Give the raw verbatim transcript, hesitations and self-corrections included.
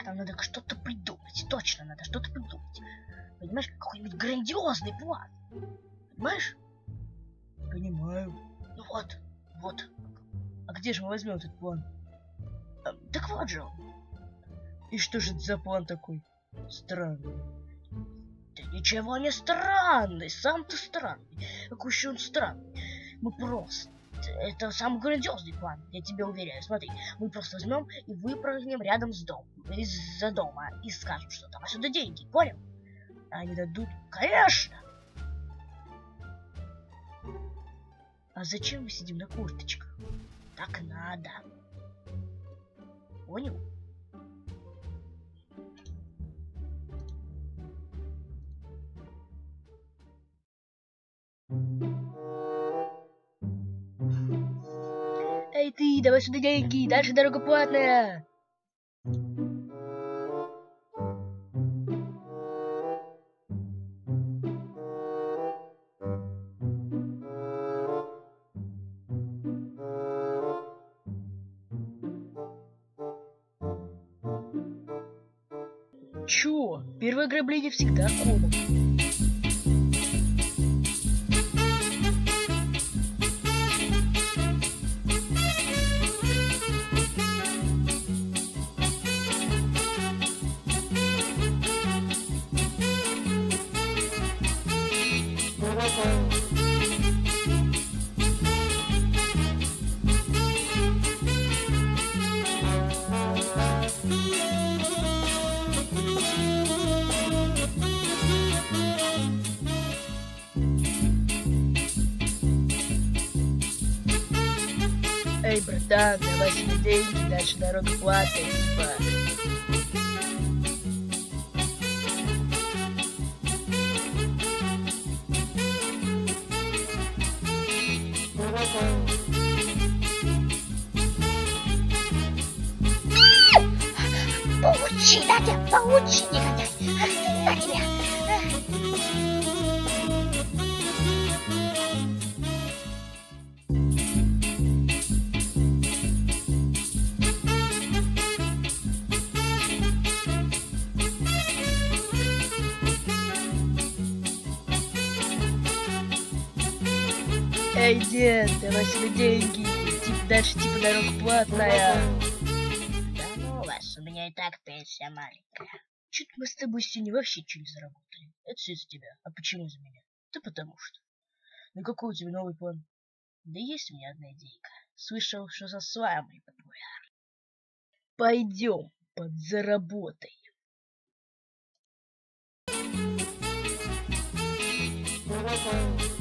Нам надо что-то придумать. Точно надо что-то придумать. Понимаешь, какой-нибудь грандиозный план. Понимаешь? Понимаю. Ну вот, вот. А где же мы возьмем этот план? А, так вот же он. И что же это за план такой странный? Да ничего не странный, сам ты странный. Какой еще он странный? Мы просто... Это самый грандиозный план, я тебе уверяю. Смотри, мы просто возьмем и выпрыгнем рядом с домом, из-за дома, и скажем, что там отсюда деньги, понял? А они дадут? Конечно! А зачем мы сидим на курточках? Так надо. Понял? Эй ты, давай сюда деньги, дальше дорога платная. Чё? Первое ограбление всегда комом. Эй, братан, давай себе деньги, дальше дорога платная, типа. Получи, на тебя, получи, негодяй! Ах ты, на тебя! Эй, дед, давай себе деньги, типа, дальше типа дорога платная. Да ну вас, у меня и так пенсия маленькая. Чё-то мы с тобой сегодня вообще ничего не заработали. Это все из-за тебя. А почему за меня? Да потому что. Ну какой у тебя новый план? Да есть у меня одна идейка. Слышал, что за свамой популярны. Пойдем, подзаработай. Thank you.